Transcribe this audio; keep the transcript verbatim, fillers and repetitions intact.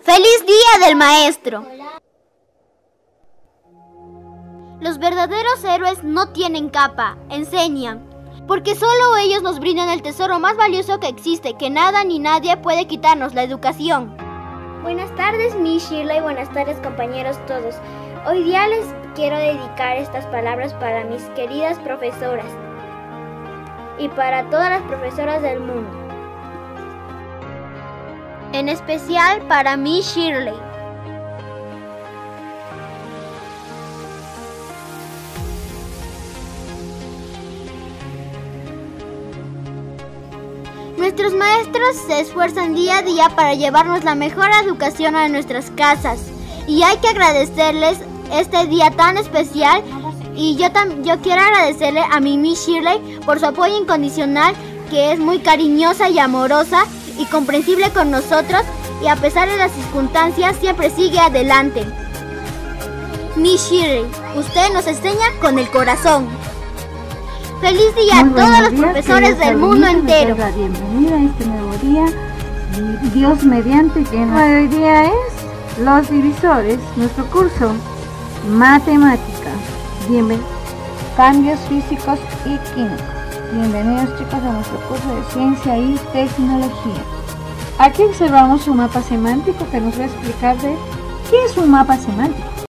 ¡Feliz Día del Maestro! Los verdaderos héroes no tienen capa, enseñan, porque solo ellos nos brindan el tesoro más valioso que existe, que nada ni nadie puede quitarnos, la educación. Buenas tardes, Miss Shirley, buenas tardes, compañeros todos. Hoy día les quiero dedicar estas palabras para mis queridas profesoras y para todas las profesoras del mundo. En especial para Miss Shirley. Nuestros maestros se esfuerzan día a día para llevarnos la mejor educación a nuestras casas y hay que agradecerles este día tan especial. Y yo, tam yo quiero agradecerle a mi Miss Shirley por su apoyo incondicional, que es muy cariñosa y amorosa y comprensible con nosotros, y a pesar de las circunstancias siempre sigue adelante. Miss Shirley, usted nos enseña con el corazón. ¡Feliz día a todos los profesores del mundo entero! Bienvenida a este nuevo día, Dios mediante, que hoy día es Los Divisores, nuestro curso Matemática. Bienvenidos, Cambios Físicos y Químicos. Bienvenidos, chicos, a nuestro curso de Ciencia y Tecnología. Aquí observamos un mapa semántico que nos va a explicar de qué es un mapa semántico.